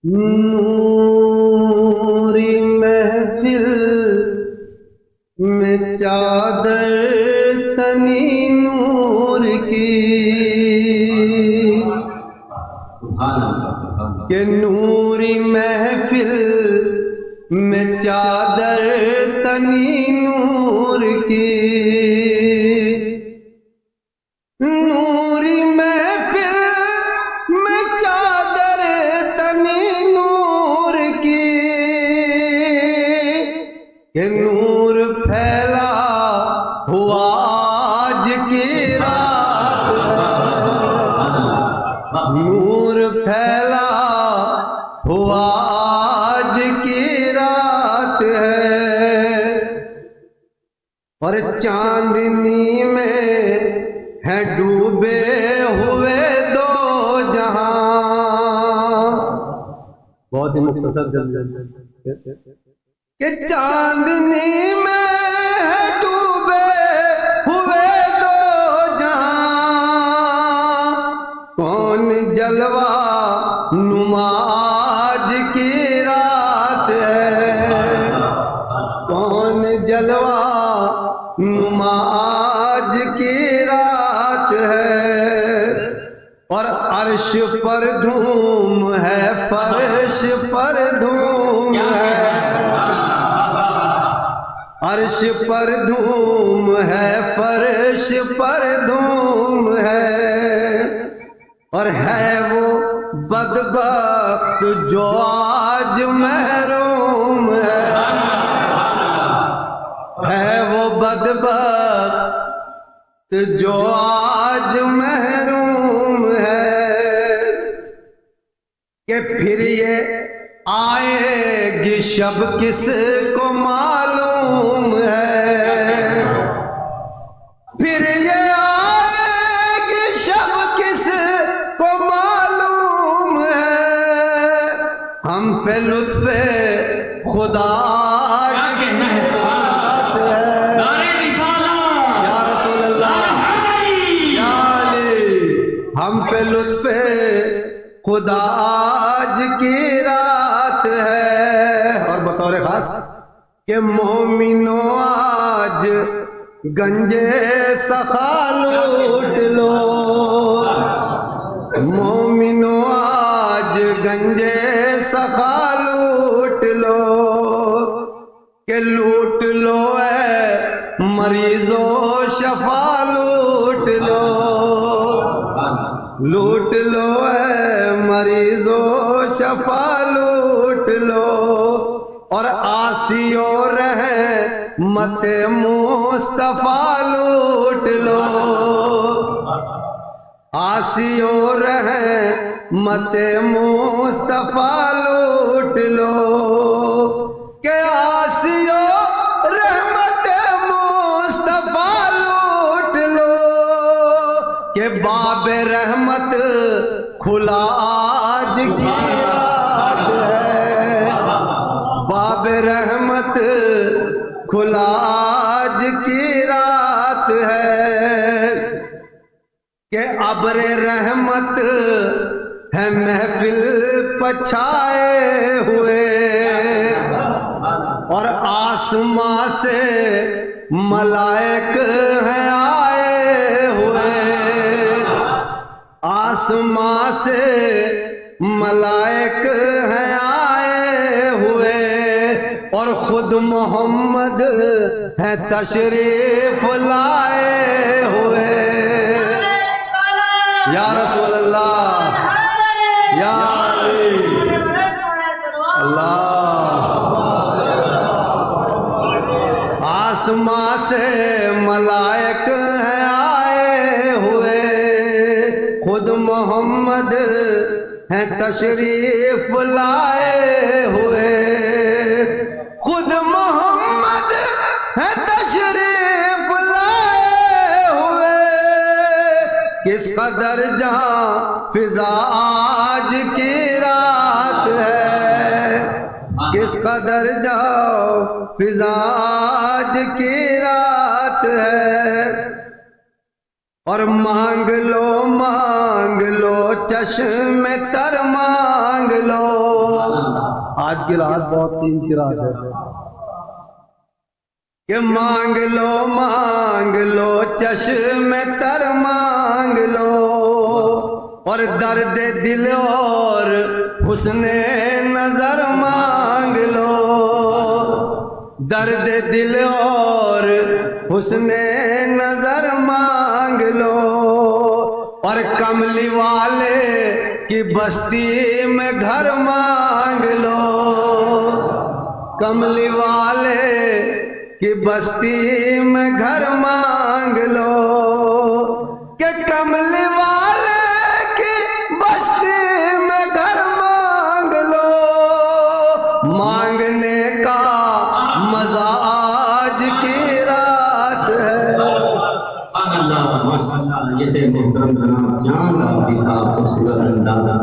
नूरी महफिल में चादर तनी नूर की, के नूरी महफिल में चादर तनी नूर की, नूरी महफिल में चादर तनी नूर की, के नूर फैला हुआ आज की रात, नूर फैला हुआ आज की रात है, और चांदनी में है डूबे हुए दो जहां। बहुत ही मुख्तसर कि चांदनी में है डूबे हुए दो जहां, कौन जलवा नुमाज की रात है, कौन जलवा नुमाज की रात है, और अर्श पर धूम है, फर्श पर धूम है, अर्श पर धूम है, फर्श पर धूम है, और है वो बदबख्त जो आज महरूम है वो बदबख्त जो आज महरूम है, कि फिर ये आएगी शब किसको मालूम है, फिर ये आएगी शब किसको मालूम है, हम पे लुत्फ़े खुदा हम पे लुत्फ़े खुदा आज की रात है। और बतौर खास कि मोमिनो आज गंजे सखा लूट लो, मोमिनो आज गंजे सखा लूट लो, के लूट लो है मरीजो शफा लूट लो, लूट लो है मरीजो शफा लूट लो, और आसियो रहे मत मुस्तफा लूट लो, आसियो रहे मत मुस्तफा लूट लो, के आसियो रहमत मुस्तफा लूट लो, के बाब रहमत खुला आज की रात है, बाब रहमत खुला आज की रात है, के अब्र रहमत है महफिल पछाए हुए, और आसमां से मलाइक हैं आए हुए, आसमां से मलाइक हैं आए हुए, और खुद मोहम्मद है तशरीफ लाए हुए। या रसूल अल्लाह, या अली अल्लाह, आसमां से मलाइक हैं आए हुए, खुद मोहम्मद हैं तशरीफ लाए हुए, खुद मोहम्मद हैं तशरीफ लाए हुए, किस कदर जहां फिजा आज की रात है, किस कदर जाओ फिजा आज की रात है, और मांग लो चश्मे तर मांग लो, आज की रात बहुत कीमती रात है कि मांग लो चश्मे तर मांग लो, और दर्द दिल और हुस्ने नजर मांग लो, दर्द दिल और हुस्ने नजर मांग लो, और कमली वाले की बस्ती में घर मांग लो, कमली वाले की बस्ती में घर मांग लो, कि कमली वाले की बस्ती में घर मांग लो, मांगने का मजा आज की रात है। ये मोहतरम जनाब जान साहब खूबसूरत अंदाज